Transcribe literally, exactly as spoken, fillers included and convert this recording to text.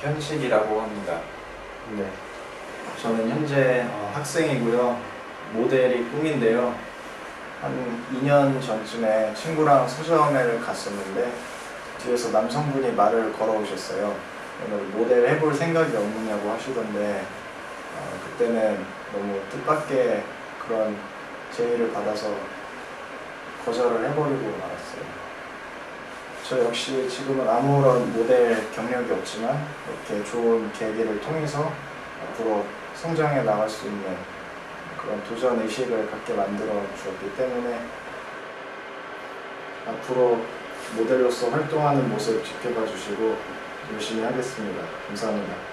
현식이라고 합니다. 네, 저는 현재 어, 학생이고요. 모델이 꿈인데요. 한 이 년 전쯤에 친구랑 서점회를 갔었는데 뒤에서 남성분이 말을 걸어오셨어요. 오늘 모델 해볼 생각이 없느냐고 하시던데 어, 그때는 너무 뜻밖의 그런 제의를 받아서 거절을 해버리고 말았어요. 저 역시 지금은 아무런 모델 경력이 없지만 이렇게 좋은 계기를 통해서 앞으로 성장해 나갈 수 있는 그런 도전 의식을 갖게 만들어 주었기 때문에 앞으로 모델로서 활동하는 모습 지켜봐 주시고 열심히 하겠습니다. 감사합니다.